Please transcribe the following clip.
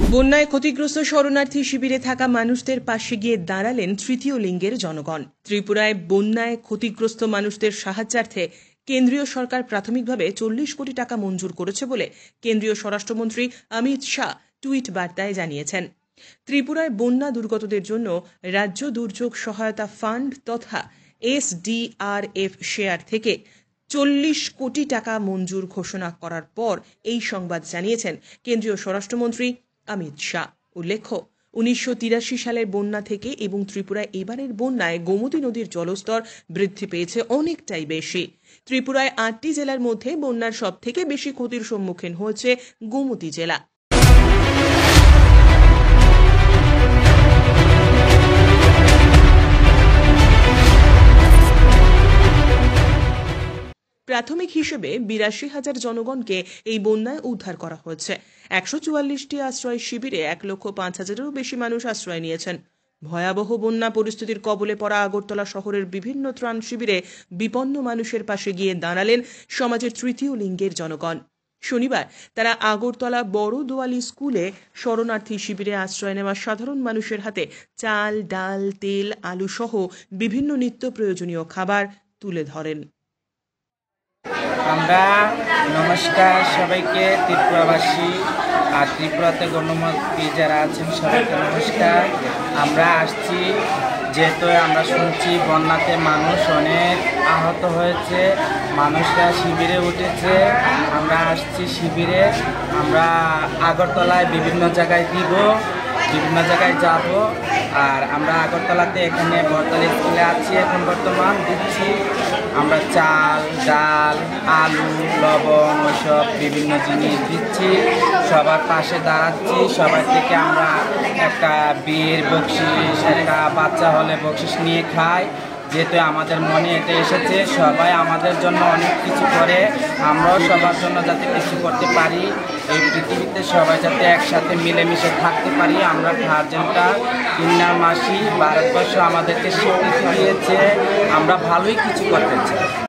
বন্যায় ক্ষতিগ্রস্ত শরণার্থী শিবিরে থাকা মানুষদের পাশে গিয়ে দাঁড়ালেন তৃতীয় লিঙ্গের জনগণ। ত্রিপুরায় বন্যায় ক্ষতিগ্রস্ত মানুষদের সাহায্যার্থে কেন্দ্রীয় সরকার প্রাথমিকভাবে 40 কোটি টাকা মঞ্জুর করেছে বলে কেন্দ্রীয় স্বরাষ্ট্রমন্ত্রী অমিত শাহ টুইট বার্তায় জানিয়েছেন। ত্রিপুরায় বন্যা দুর্গতদের জন্য রাজ্য দুর্যোগ সহায়তা ফান্ড তথা SDRF শেয়ার থেকে 40 কোটি টাকা মঞ্জুর ঘোষণা করার পর এই সংবাদ জানিয়েছেন কেন্দ্রীয় স্বরাষ্ট্রমন্ত্রী অমিত শাহ। উল্লেখ্য, 1983 সালের বন্যা থেকে এবং ত্রিপুরায় এবারের বন্যায় গোমতী নদীর জলস্তর বৃদ্ধি পেয়েছে অনেকটাই বেশি। ত্রিপুরায় 8টি জেলার মধ্যে বন্যার সবথেকে বেশি ক্ষতির সম্মুখীন হয়েছে গোমতী জেলা। প্রাথমিক হিসেবে 82,000 জনগণকে এই বন্যায় উদ্ধার করা হয়েছে। 144টি আশ্রয় শিবিরে 1,05,000-এরও বেশি মানুষ আশ্রয় নিয়েছেন। ভয়াবহ বন্যা পরিস্থিতির কবলে পড়া আগরতলা শহরের বিভিন্ন ত্রাণ শিবিরে বিপন্ন মানুষের পাশে গিয়ে দাঁড়ালেন সমাজের তৃতীয় লিঙ্গের জনগণ। শনিবার তারা আগরতলা বড় দোয়ালি স্কুলে শরণার্থী শিবিরে আশ্রয় নেওয়া সাধারণ মানুষের হাতে চাল, ডাল, তেল, আলু সহ বিভিন্ন নিত্য প্রয়োজনীয় খাবার তুলে ধরেন। আমরা নমস্কার সবাইকে, ত্রিপুরাবাসী আর ত্রিপুরাতে গণমাধ্যম যারা আছেন সবাইকে নমস্কার। আমরা আসছি যেহেতু আমরা শুনছি বন্যাতে মানুষ অনেক আহত হয়েছে, মানুষরা শিবিরে উঠেছে। আমরা আসছি শিবিরে, আমরা আগরতলায় বিভিন্ন জায়গায় দিব, বিভিন্ন জায়গায় যাব। আর আমরা আগরতলাতে এখানে বড়তলা স্কুলে আছি, এখন বর্তমান দিচ্ছি আমরা চাল, ডাল, আলু, লবণ ওইসব বিভিন্ন জিনিস দিচ্ছি, সবার পাশে দাঁড়াচ্ছি। সবার থেকে আমরা একটা বিয়ের বকশিস, একটা বাচ্চা হলে বকশিস নিয়ে খাই। যেহেতু আমাদের মনে এটা এসেছে, সবাই আমাদের জন্য অনেক কিছু করে, আমরাও সবার জন্য যাতে কিছু করতে পারি, এই পৃথিবীতে সবাই যাতে একসাথে মিলেমিশে থাকতে পারি। আমরা গার্জেনটা ইন্নার মাসি ভারতবর্ষ আমাদেরকে স্বীকৃতি দিয়েছে, আমরা ভালোই কিছু করতে চাই।